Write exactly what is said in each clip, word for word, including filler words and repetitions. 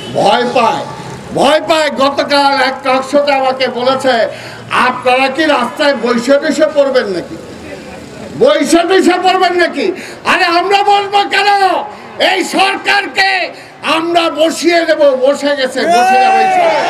ভয় পায় ভয় পায় গতকাল এক টকশোতে আমাকে বলেছে, আপনারা কি রাস্তায় বৈশে বসে পড়বেন নাকি বৈশে বসে পড়বেন নাকি আরে আমরা বলবো কেন? এই সরকারকে আমরা বসিয়ে দেব। বসে গেছে, বসে যাবে।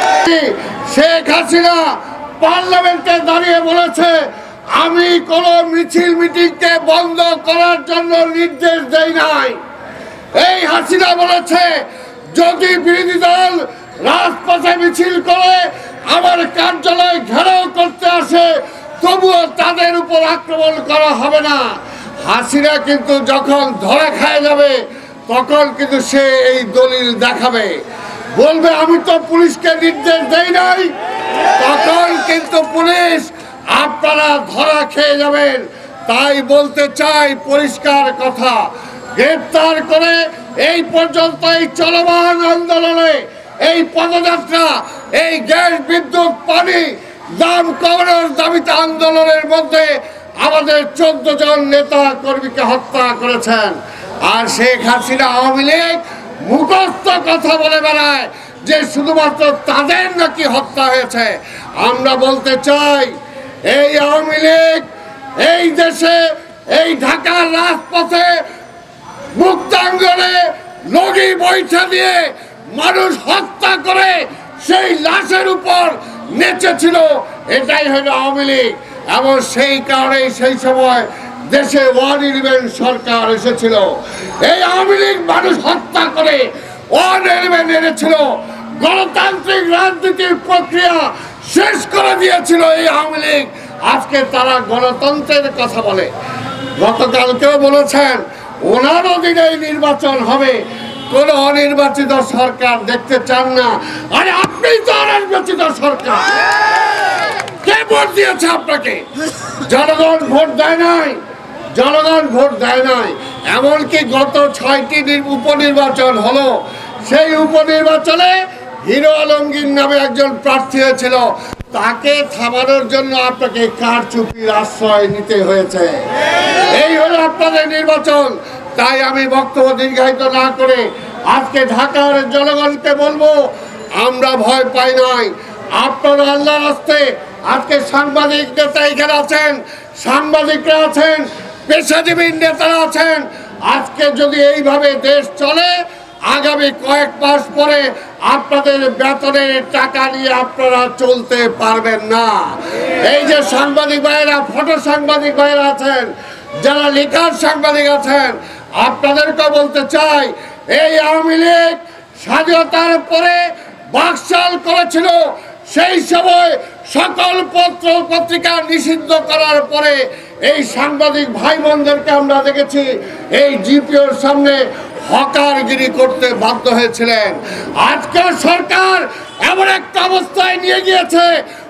শেখ হাসিনা পার্লামেন্টে দাঁড়িয়ে বলেছে, আমি কোনো মিছিল মিটিংকে বন্ধ করার জন্য নির্দেশ দেই নাই। এই হাসিনা বলেছে, যদি বিরোধী দল রাজপথে মিছিল করে আমার কার্যালয় ঘেরাও করতে আসে, তবুও তাদের উপর আক্রমণ করা হবে না। হাসিনা কিন্তু যখন ধরা খায় যাবে তখন কিন্তু সে এই দলিল দেখাবে, বলবে আমি তো পুলিশকে নির্দেশ দেই নাই। তখন কিন্তু পুলিশ আপনারা ধরা খেয়ে যাবেন। তাই বলতে চাই পরিষ্কার কথা, গ্রেপ্তার করে এই পর্যন্ত এই চলমান আন্দোলনে, এই পদযাত্রা, এই গ্যাস বিদ্যুৎ পানি দাম কমানোর দাবিতে আন্দোলনের মধ্যে আমাদের চোদ্দ জন নেতা কর্মীকে হত্যা করেছেন। আর শেখ হাসিনা আওয়ামী লীগ মুখস্থ কথা বলে বেড়ায় যে শুধুমাত্র তাদের নাকি হত্যা হয়েছে। আমরা বলতে চাই, এই আওয়ামী লীগ এই দেশে, এই ঢাকার রাজপথে মুক্তাঙ্গনে লগি বৈঠা দিয়ে মানুষ হত্যা করে সেই লাশের উপর নেচেছিল, এটাই হলো আওয়ামী লীগ। এবং সেই কারণে সেই সময় দেশে ওয়ান ইলেভেন সরকার এসেছিল। এই আওয়ামী লীগ মানুষ হত্যা করে ওয়ান ইলেভেন এনেছিল, গণতান্ত্রিক রাজনীতির প্রক্রিয়া শেষ করে দিয়েছিল এই আওয়ামী লীগ। আজকে তারা গণতন্ত্রের কথা বলে। গতকালকেও বলেছেন ওনার অধীনে নির্বাচন হবে, কোন অনির্বাচিত সরকার দেখতে চান না। আরে আপনি তো অনির্বাচিত সরকার, কে ভোট দিয়েছে আপনাকে? জনগণ ভোট দেয় নাই, জনগণ ভোট দেয় নাই। এমনকি গত ছয়টি উপনির্বাচন হলো, সেই উপনির্বাচনে হিরো আলমগীর নামে একজন প্রার্থী হয়েছিল, তাকে থামানোর জন্য আপনাকে কারচুপির আশ্রয় নিতে হয়েছে। এই হলো আপনাদের নির্বাচন। তাই আমি বক্তব্য দীর্ঘায়িত না করে আজকে ঢাকার জনগণকে বলবো, আমরা ভয় পাই নাই। আপনারা আল্লাহর রাস্তে আজকে সাংবাদিক নেতা এখানে আছেন, সাংবাদিকরা আছেন, পেশাজীবী নেতারা আছেন। আজকে যদি এইভাবে দেশ চলে, আগামী কয়েক মাস পরে আপনাদের বেতনের টাকা নিয়ে আপনারা চলতে পারবেন না। এই যে সাংবাদিক ভাইয়েরা, ফটো সাংবাদিক ভাইয়েরা আছেন, যারা লেখার সাংবাদিক আছেন, আপনাদেরকে বলতে চাই, এই আওয়ামী লীগ স্বাধীনতার পরে বাকশাল করেছিল। সেই সময় সকল পত্র পত্রিকা নিষিদ্ধ করার পরে এই সাংবাদিক ভাই বোনদেরকে আমরা দেখেছি এই জিপিওর সামনে হকারগিরি করতে বাধ্য হয়েছিলেন। আজকের সরকার এমন একটা অবস্থায় নিয়ে গিয়েছে,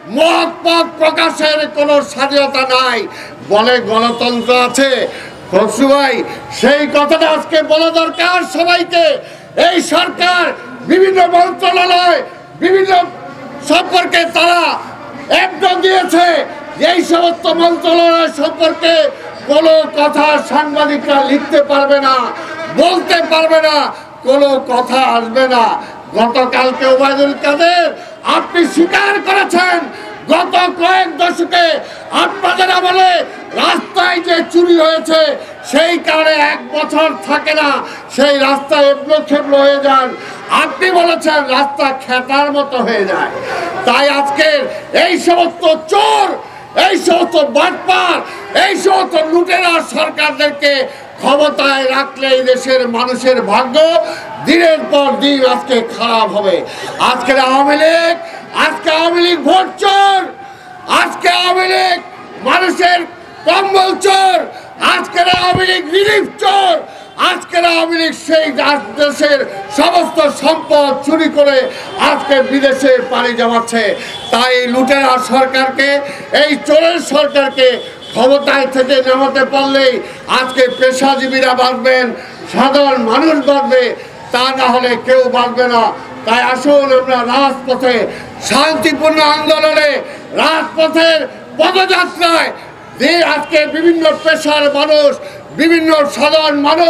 মত পথ প্রকাশের কোনো স্বাধীনতা নাই, বলে গণতন্ত্র আছে। খসরু ভাই, সেই কথাটা আজকে বলা দরকার সবাইকে। এই সরকার বিভিন্ন মন্ত্রণালয়, বিভিন্ন সম্পর্কে তারা একদম দিয়েছে, এই সমস্ত মন্ত্রণালয় সম্পর্কে কোনো কথা সাংবাদিকরা লিখতে পারবে না, বলতে পারবে না, কোনো কথা আসবে না। গতকালকে ওবায়দুল কাদের আপনি স্বীকার করেছেন, গত কয়েক দশকে আপনাদের আমলে রাস্তায় যে চুরি হয়েছে, সেই কারণে এক বছর থাকে না, সেই রাস্তা এবড়ো খেবড়ো হয়ে যান। আপনি বলেছেন রাস্তা খেতার মতো হয়ে যায়। তাই আজকের এই সমস্ত চোর, এই সমস্ত বাটপার, এই সমস্ত লুটেরা সরকারদেরকে ক্ষমতায় রাখলে এই দেশের মানুষের ভাগ্য দিনের পর দিন আজকে খারাপ হবে। আজকের আওয়ামী লীগ, আজকে আওয়ামী লীগ ভোট চোর, আজকে আওয়ামী লীগ মানুষের কম্বল চোর, আজকের আওয়ামী লীগ রিলিফ চোর, আজকের আওয়ামী লীগ সেই দেশের সমস্ত সম্পদ চুরি করে আজকে বিদেশে পাড়ি জমাচ্ছে। তাই লুটেরা সরকারকে, এই চোরের সরকারকে ক্ষমতায় থেকে নামাতে পারলেই আজকে পেশাজীবীরা বাঁচবেন, সাধারণ মানুষ বাঁচবে, তা না হলে কেউ বাঁচবে না। তাই আসুন আমরা রাজপথে শান্তিপূর্ণ আন্দোলনে, রাজপথের পদযাত্রায় যে আজকে বিভিন্ন পেশার মানুষ, বিভিন্ন সাধারণ মানুষ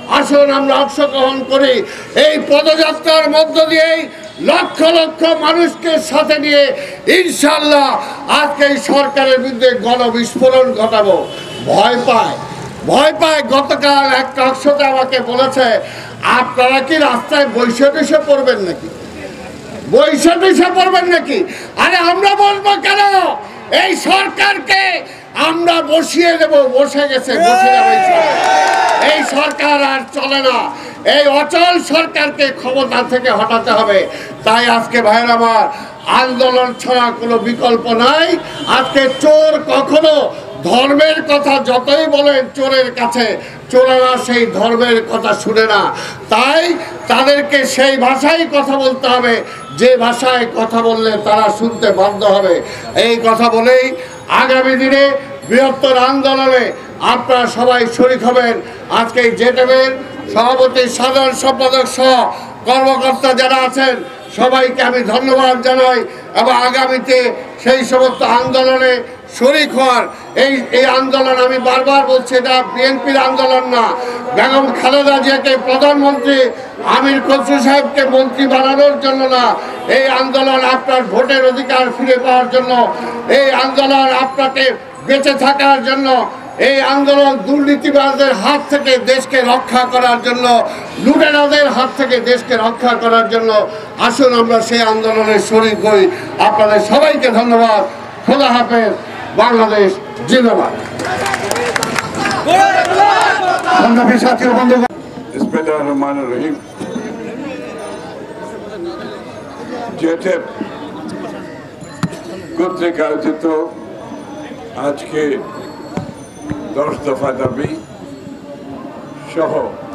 আসুন আমরা অংশগ্রহণ করি। এই পদযাত্রার মধ্য দিয়েই লক্ষ লক্ষ মানুষকে সাথে নিয়ে ইনশাল্লাহ আজকে এই সরকারের বিরুদ্ধে গণবিস্ফোরণ ঘটাবো। ভয় পায় ভয় পায় গতকাল এক টকশোতে আমাকে বলেছে, আপনারা কি রাস্তায় বৈশে টৈশে পড়বেন নাকি, বৈশে টৈশে পড়বেন নাকি? আরে আমরা বলবো কেন? এই সরকারকে আমরা বসিয়ে দেব, বসে গেছে, বসে যাবে এই সরকার, আর চলে না। এই অচল সরকারকে ক্ষমতা থেকে হটাতে হবে। তাই আজকে ভাইয়ের আমার, আন্দোলন ছাড়া কোনো বিকল্প নাই। আজকে চোর কখনো ধর্মের কথা যতই বলেন চোরের কাছে, চোরেরা সেই ধর্মের কথা শুনে না। তাই তাদেরকে সেই ভাষায় কথা বলতে হবে যে ভাষায় কথা বললে তারা শুনতে বাধ্য হবে। এই কথা বলেই আগামী দিনে বৃহত্তর আন্দোলনে আপনারা সবাই শরীক হবেন। আজকে জেটেমের সভাপতি, সাধারণ সম্পাদক সহ কর্মকর্তা যারা আছেন সবাইকে আমি ধন্যবাদ জানাই এবং আগামীতে সেই সমস্ত আন্দোলনে শরীক হওয়ার, এই এই আন্দোলন আমি বারবার বলছি, এটা বিএনপির আন্দোলন না। বেগম খালেদা জিয়াকে প্রধানমন্ত্রী, আমির খসরু সাহেবকে মন্ত্রী বানানোর জন্য না। এই আন্দোলন আপনার ভোটের অধিকার ফিরে পাওয়ার জন্য, এই আন্দোলন আপনাকে বেঁচে থাকার জন্য, এই আন্দোলন দুর্নীতিবাজদের হাত থেকে দেশকে রক্ষা করার জন্য, লুটেরাদের হাত থেকে দেশকে রক্ষা করার জন্য। আসুন আমরা সেই আন্দোলনের শরীক হই। আপনাদের সবাইকে ধন্যবাদ। খোদা হাফেজ। বাংলাদেশ জিন্দাবাদ। বিসমিল্লাহির রহমানির রহিম। জেটেপ কর্তৃক আয়োজিত আজকে দশ দফা দাবি সহ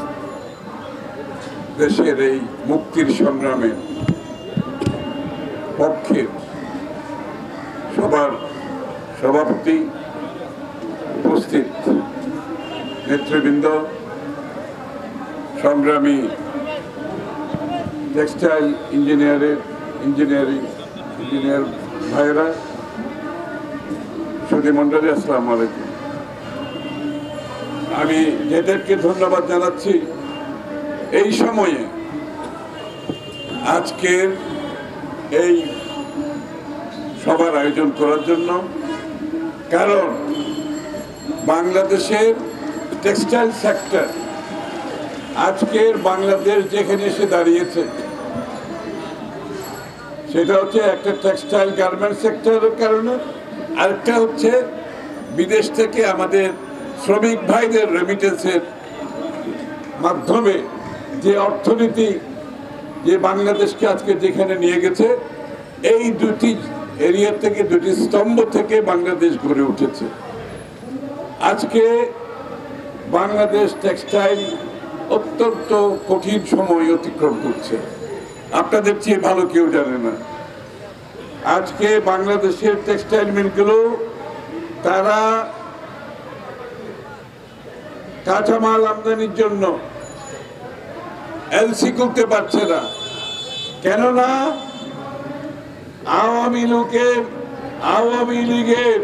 দেশের এই মুক্তির সংগ্রামের পক্ষে সবার সভাপতি, উপস্থিত নেতৃবৃন্দ, সংগ্রামী টেক্সটাইল ইঞ্জিনিয়ারের ইঞ্জিনিয়ারিং ইঞ্জিনিয়ার ভাইয়েরা, সুধী মণ্ডলী, আসসালামু আলাইকুম। আমি এদেরকে ধন্যবাদ জানাচ্ছি এই সময়ে আজকের এই সভার আয়োজন করার জন্য। কারণ বাংলাদেশের টেক্সটাইল সেক্টর আজকের বাংলাদেশ যেখানে এসে দাঁড়িয়েছে সেটা হচ্ছে একটা টেক্সটাইল গার্মেন্টস সেক্টরের কারণে, আরেকটা হচ্ছে বিদেশ থেকে আমাদের শ্রমিক ভাইদের রেমিটেন্সের মাধ্যমে যে অর্থনীতি যে বাংলাদেশকে আজকে যেখানে নিয়ে গেছে, এই দুটি এরিয়া থেকে, দুটি স্তম্ভ থেকে বাংলাদেশ গড়ে উঠেছে। আজকে বাংলাদেশ টেক্সটাইল অত্যন্ত কঠিন সময় অতিক্রম করছে, আপনাদের চেয়ে ভালো কেউ জানে না। আজকে বাংলাদেশের টেক্সটাইল মিলগুলো তারা কাঁচামাল আমদানির জন্য এলসি করতে পারছে না, কেননা আওয়ামী লীগের আওয়ামী লীগের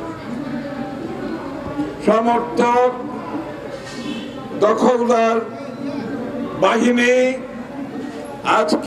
সমর্থক দখলদার বাহিনী আজ